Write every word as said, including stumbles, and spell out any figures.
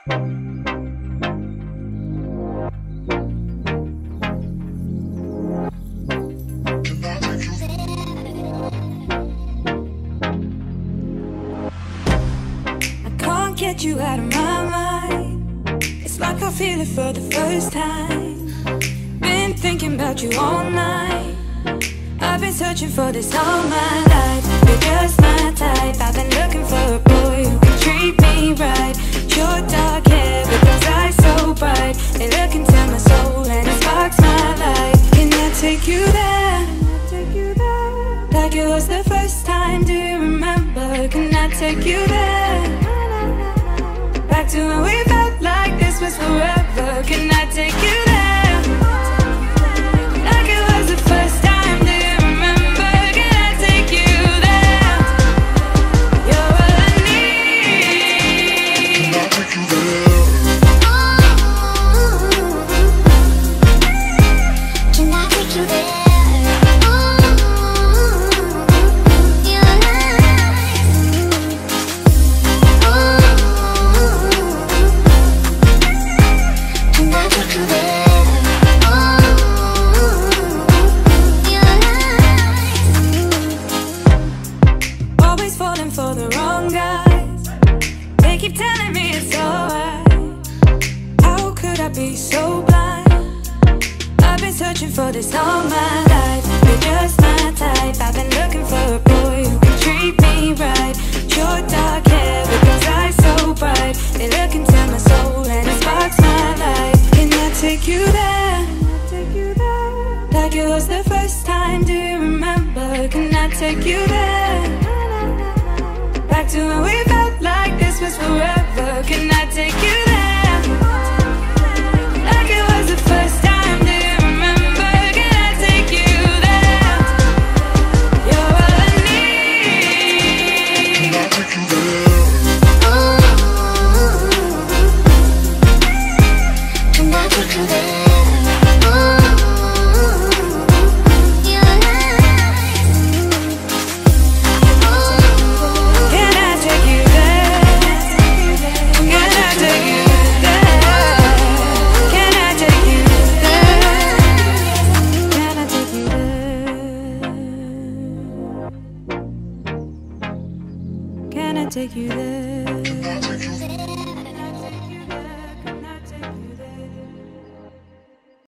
Get you out of my mind. It's like I feel it for the first time. Been thinking about you all night. I've been searching for this all my life. You're just my type. I've been looking for a boy who can treat me right. Your dark hair with those eyes so bright. They look into my soul and it sparks my life. Can I take you there? Like it was the first time, do you remember? Can I take you there? Back to when we felt like this was forever. Can I take you there? Like it was the first time, do you remember? Can I take you there? You're all I need. Can I take you there? Can I take you there? For the wrong guys, they keep telling me it's alright. How could I be so blind? I've been searching for this all my life. You're just my type. I've been looking for a boy who can treat me right. Your dark hair with those eyes so bright. They look into my soul and it sparks my life. Can I take you there? Like it was the first time, do you remember? Can I take you there? Back to when we felt like this was forever. Can I take you there? Like it was the first time, do you remember? Can I take you there? You're all I need. Can I take you there? Can I take you there? Take you there.